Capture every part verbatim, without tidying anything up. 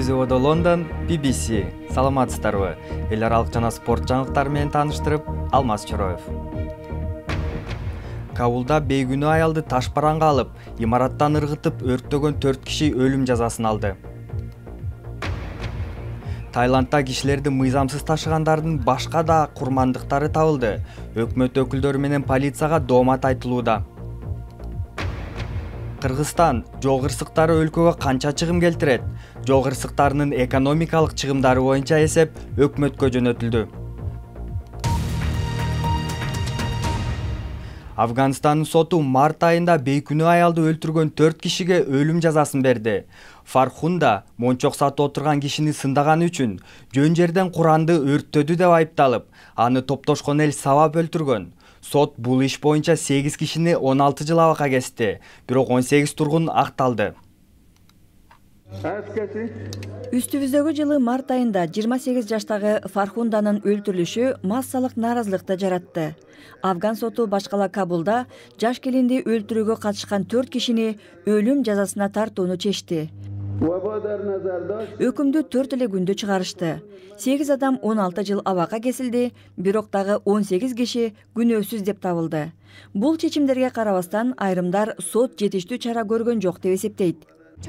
Студиода Лондон, би би си. Саламатсыздарбы? Эл аралык жана спорт жаңылыктары менен тааныштырып, Алмаз Чороев. Кабулда бейгүнөө аялды таш бараңга алып, имараттан ыргытып өрттөгөн төрт киши өлүм жазасын алды. Таиландда кишилерди мыйзамсыз ташыгандардын башка да курмандыктары табылды. Өкмөт өкүлдөрү менен полицияга доомат айтылууда. Кыргызстан жол кырсыктары өлкөгө канча чыгым келтирет? Жол кырсыктарынын экономикалык чыгымдары боюнча эсеп өкмөткө жөнөтүлдү. Афганстандын соту март айында бейкүнөө аялды өлтүргөн төрт кишиге өлүм жазасын берди. Фархунда мончок сатып отурган кишини сындаганы үчүн жөн жерден Куранды өрттөдү деп айыпталып, аны топтошкон эл сабап өлтүргөн. Сот бул иш боюнча сегиз кишини он алты жыл абакка кести, бирок он сегиз тургун акталды. Үстүбүздөгү жылы март айында жыйырма сегиз жаштагы Фархунданын өлтүрүлүшү массалык нааразылыкты жаратты. Афган соту башкала Кабулда жаш келинди өлтүрүүгө катышкан төрт кишини өлүм жазасына тартууну чечти. Өкүмдү төрт эле күндө чыгарышты. сегиз адам он алты жыл абакка кесилди, бирок дагы он сегиз киши күнөөсүз деп табылды. Бул чечимдерге карабастан айрымдар сот жетиштүү чара көргөн жок деп эсептейт.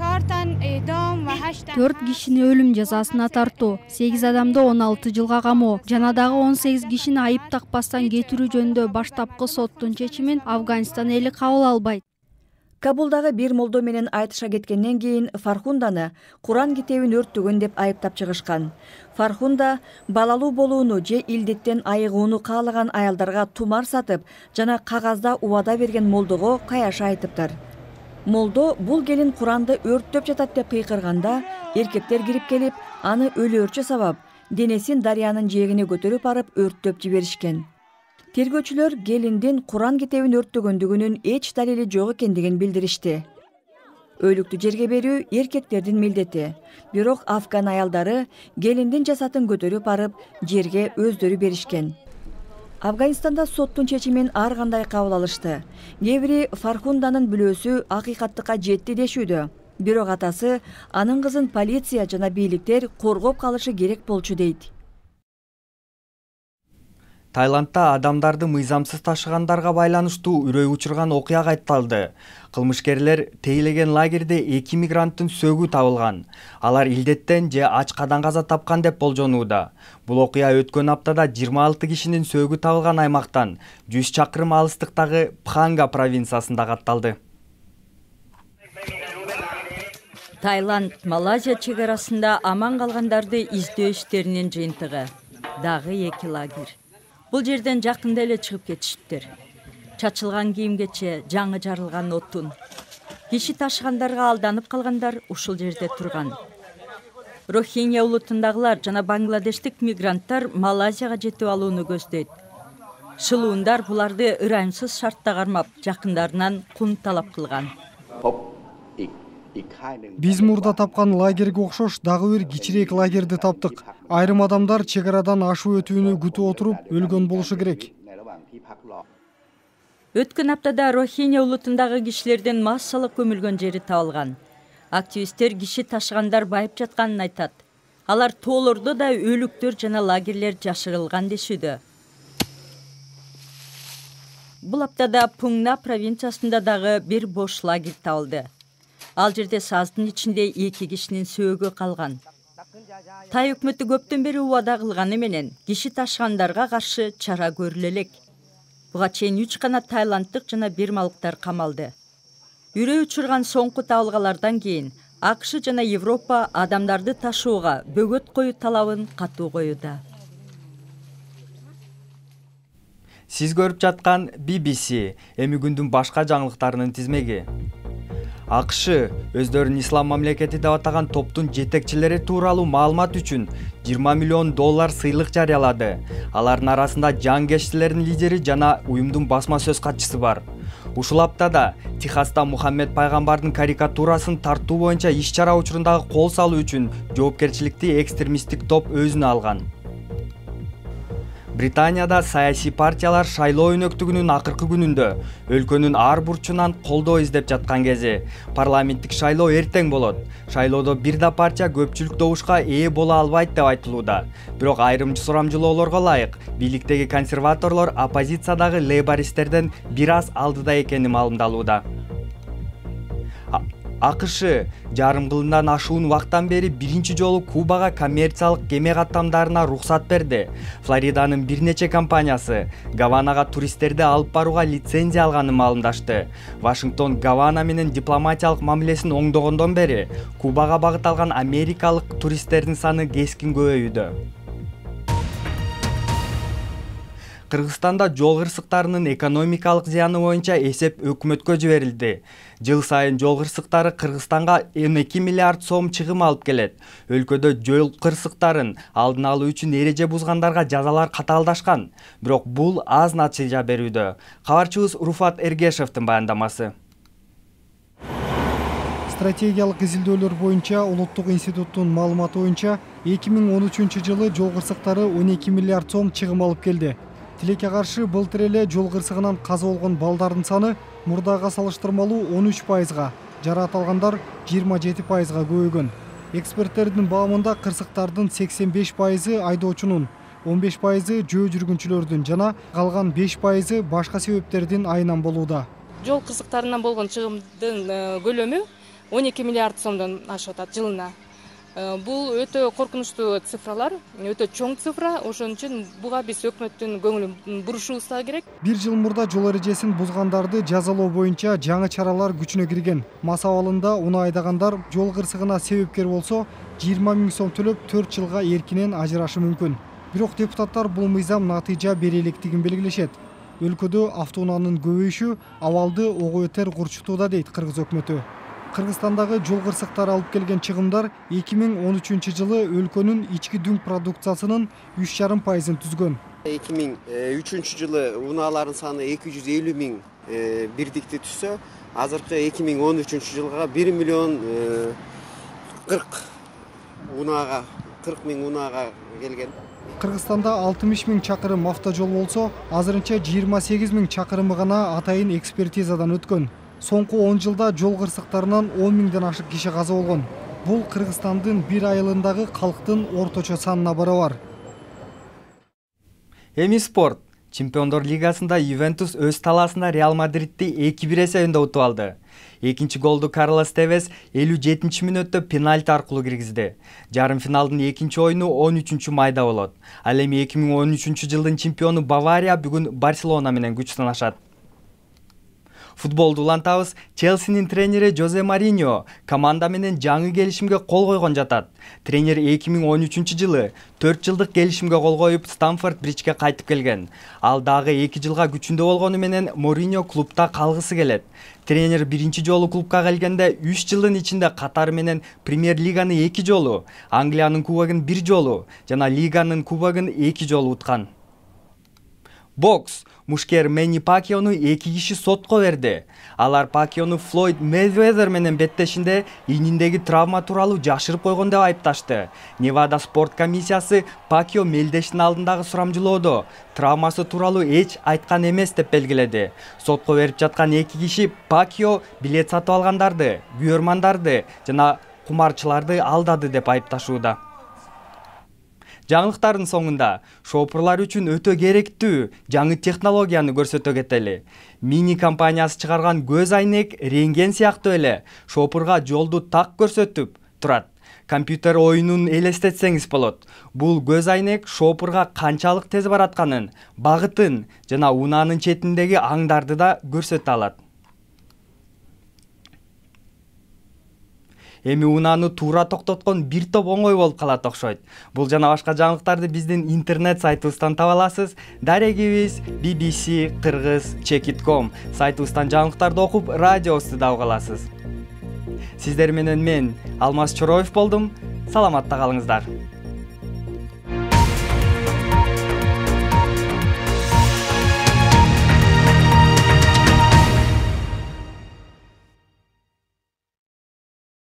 төрт кишини өлүм жазасына тартуу, сегиз адамды он алты жылга камоо жана дагы он сегиз кишини айып такпастан кетирүү жөнүндө баштапкы соттун чечимин Афганистан эли кабыл албайт. Кабулдагы бир молдо менен айтыша кеткенден кийин Фархунданы Куран китебин өрттөгөн деп айыптап чыгышкан. Фархунда балалуу болууну же илдеттен айыгууну каалаган аялдарга тумар сатып жана кагазда убада берген молдого каяша айтыптыр. Молдо бул келин Куранды өрттөп жатат деп кыйкырганда, эркектер кирип келип, аны өлөөрчү сабап, денесин дарыянын жээгине көтөрүп барып өрттөп жиберишкен. Тергөөчүлөр келиндин Куран китебин өрттөгөндүгүнүн эч далили жок экендигин билдиришти. Өлүктү жерге берүү эркектердин милдети, бирок афган аялдары келиндин жасатын көтөрүп барып жерге өздөрү беришкен. Афганистанда соттун чечимин ар кандай кабыл алышты. Кээ бири Фархунданын бүлөөсү акыйкаттыкка жетти дешүүдө, бирок атасы анын кызын полиция жана бийликтер коргоп калышы керек болчу дейт. Таиландда адамдарды мыйзамсыз ташыгандарга байланыштуу үрөй учурган окуя кайталды. Кылмышкерлер тейлеген лагерде эки мигранттын сөөгү табылган. Алар илдеттен же ачкадан каза тапкан деп болжонууда. Бул окуя өткөн аптада жыйырма алты кишинин сөөгү табылган аймактан жүз чакырым алыстыктагы Пханга провинциясында катталды. Таиланд Малайзия чек арасында аман калгандарды издөө иштеринин жыйынтыгы. Дагы эки лагерь. Бул жерден жакында эле чыгып кетишиптир. Чачылган кийимгече жаңы жарылган отун. Киши ташыгандарга алданып калгандар ушул жерде турган. Рохингья улутундагылар жана бангладештик мигранттар Малайзияга жетип алууну көздөйт. Шылуундар буларды ырайымсыз шартта кармап, жакындарынан кун талап кылган. Биз мурда тапкан лагерге окшош дагы бир кичирээк лагерди таптык. Айрым адамдар чек арадан ашуу өтүүнү күтүп отуруп өлгөн болушу керек. Өткөн аптада Рохингья улутундагы кишилердин массалык көмүлгөн жери табылган. Активисттер киши ташыгандар байып жатканын айтат. Алар тоолордо да өлүктөр жана лагерлер жашырылган дешүүдө. Бул аптада Пунгна провинциясында дагы бир бош лагерь табылды. Ал жерде саздын ичинде эки кишинин сөөгү калган. Тай өкмөтү көптөн бери убада кылганы менен киши ташыгандарга каршы чара көрүлө элек. Буга чейин үч гана таиланддык жана бирмалыктар камалды. Үрөй учурган соңку табылгалардан кийин АКШ жана Европа адамдарды ташууга бөгөт коюу талабын катуу коюуда. Сиз көрүп жаткан би би си, эми күндүн башка жаңылыктарынын тизмеги. АКШ өздөрүн ислам мамлекети деп атаган топтун жетекчилери тууралуу маалымат үчүн жыйырма миллион доллар сыйлык жарыялады. Алардын арасында жаңгештилердин лидери жана уюмдун басма сөз катчысы бар. Ушул аптада Техаста Мухаммед пайгамбардын карикатурасын тартуу боюнча иш-чара учурундагы кол салуу үчүн жоопкерчиликти экстремисттик топ өзүнө алган. Британияда саясий партиялар шайлоо өнөктүгүнүн акыркы күнүндө өлкөнүн ар бурчунан колдоо издеп жаткан кези. Парламенттик шайлоо эртең болот. Шайлоодо бир да партия көпчүлүк добушка ээ боло албайт деп айтылууда. Бирок айрым сурамжылоолорго ылайык, бийликтеги консерваторлор оппозициядагы лейбористтерден бир аз алдыда экени маалымдалууда. АКШ жарым кылымдан ашуун убакыттан бери биринчи жолу Кубага коммерциялык кеме каттамдарына уруксат берди. Флориданын бир нече компаниясы Гаванага туристтерди алып барууга лицензия алганын маалымдашты. Вашингтон Гавана менен дипломатиялык мамилесин оңдогондон бери Кубага багыт алган америкалык туристтердин саны кескин көбөйүүдө. Кыргызстанда жол кырсыктарынын экономикалык зыяны боюнча эсеп өкмөткө жиберилди. Жыл сайын жол кырсыктары Кыргызстанга он эки миллиард сом чыгым алып келет. Өлкөдө жол кырсыктарын алдын алуу үчүн эреже бузгандарга жазалар катаалдашкан. Бирок бул аз натыйжа берүүдө. Кабарчыбыз Руфат Эргешевдин баяндамасы. Стратегиялык изилдөөлөр боюнча Улуттук институттун маалыматы боюнча эки миң он үчүнчү жылы жол кырсыктары он эки миллиард сом чыгым алып келди. Тилекке каршы былтыр эле жол кырсыгынан каза болгон балдардын саны мурдага салыштырмалуу он үч пайызга, жаракат алгандар жыйырма жети пайызга көбөйгөн. Эксперттердин баамында кырсыктардын сексен беш пайызы айдоочунун, он беш пайызы жөө жүргүнчүлөрдүн жана калган беш пайызы башка себептердин айынан болууда. Жол кырсыктарынан болгон чыгымдын көлөмү он эки миллиард сомдон ашып атат жылына. Бул өтө коркунучтуу цифралар, өтө чоң цифра, ошон үчүн буга биз өкмөттүн көңүлүн бурушубуз да керек. Бир жыл мурда жол эрежесин бузгандарды жазалоо боюнча жаңы чаралар күчүнө кирген. Мас абалында унаа айдагандар жол кырсыгына себепкер болсо, жыйырма миң сом төлөп төрт жылга эркинен ажырашы мүмкүн. Бирок депутаттар бул мыйзам натыйжа бере электигин белгилешет. Өлкөдө автоунаанын көбөйүшү абалды ого өтер курчутууда дейт Кыргыз өкмөтү. Кыргызстандагы жол кырсыктары алып келген чыгымдар эки миң он үчүнчү жылы өлкөнүн ички дүң продукциясынын үч жарым пайызын түзгөн. эки миң үчүнчү жылы унаалардын саны эки жүз элүү миң бирдикти түзсө, азыркы эки миң он үчүнчү жылга бир миллион кырк унаага, кырк миң унаага келген. Кыргызстанда алтымыш миң чакырым автожол болсо, азырынча жыйырма сегиз миң чакырымы гана атайын экспертизадан өткөн. Соңку он жылда жол кырсыктарынан он миңден ашык киши каза болгон. Бул Кыргызстандын бир айылындагы калктын орточо санына барабар. Эми спорт. Чемпиондор лигасында Ювентус өз талаасында Реал Мадридти эки бир эсебинде утуп алды. Экинчи голду Карлос Тевес элүү жетинчи мүнөттө пенальти аркылуу киргизди. Жарым финалдын экинчи оюну он үчүнчү майда болот. Ал эми эки миң он үчүнчү жылдын чемпиону Бавария бүгүн Барселона менен күч сынашат. Футболду улантабыз. Челсинин тренери Жозе Мариньо команда менен жаңы келишимге кол койгон жатат. Тренер эки миң он үчүнчү жылы төрт жылдык келишимге кол коюп Стамфорд Бриджге кайтып келген. Ал дагы эки жылга күчүндө болгону менен Мориньо клубта калгысы келет. Тренер биринчи жолу клубка келгенде үч жылдын ичинде катары менен Премьер лиганы эки жолу, Англиянын кубогун бир жолу жана лиганын кубогун эки жолу уткан. Бокс. Мушкер Мэнни Пакьяону эки киши сотко берди. Алар Пакьяону Флойд Мейвезер менен беттешинде ийниндеги травма тууралуу жашырып койгон деп айыпташты. Невада спорт комиссиясы Пакьяо мелдештин алдындагы сурамжылоодо травмасы тууралуу эч айткан эмес деп белгиледи. Сотко берип жаткан эки киши Пакьяо билет сатып алгандарды, күйөрмандарды жана кумарчыларды алдады деп айыпташууда. Жаңылыктардын соңунда шопурлар үчүн өтө керектүү жаңы технологияны көрсөтө кетели. Мини компаниясы чыгарган көз айнек рентген сыяктуу эле шопурга жолду так көрсөтүп турат. Компьютер оюнун элестетсеңиз болот. Бул көз айнек шопурга канчалык тез баратканын, багытын жана унаанын четиндеги аңдарды да көрсөтө алат. Эми унааны туура токтоткон бир топ оңой болуп калат окшойт. Бул жана башка жаңылыктарды биздин интернет сайтыбыздан таба аласыз. Дарегибиз би би си кыргыз чек точка ком сайтыбыздан жаңылыктарды окуп, радиобузду да уга аласыз. Сиздер менен мен Алмаз Чороев болдум. Саламатта калыңыздар.